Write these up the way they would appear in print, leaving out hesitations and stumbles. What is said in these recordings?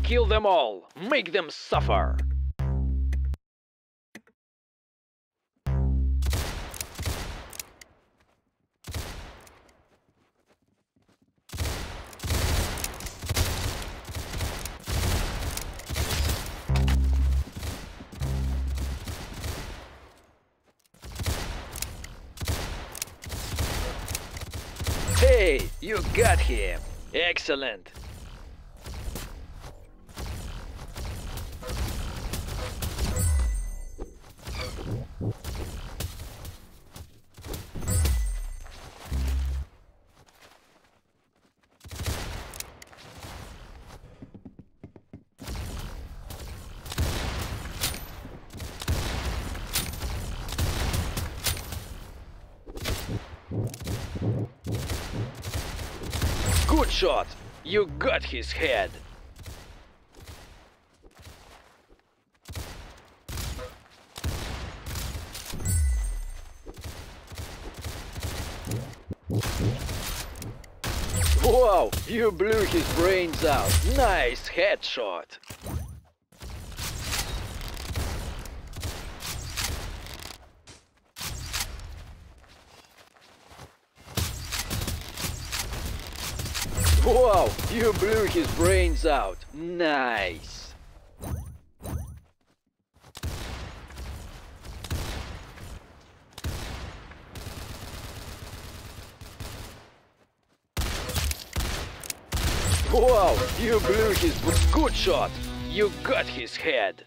Kill them all! Make them suffer! Hey, you got him! Excellent! Good shot! You got his head! Wow! You blew his brains out! Nice headshot! Wow! You blew his brains out! Nice! Wow! You blew his... Good shot! You got his head!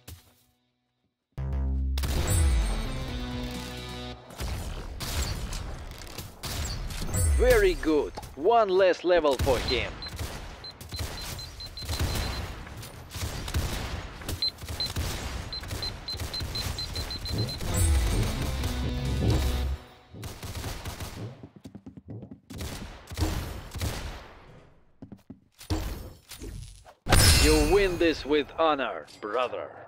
Very good! One less level for him. You win this with honor, brother.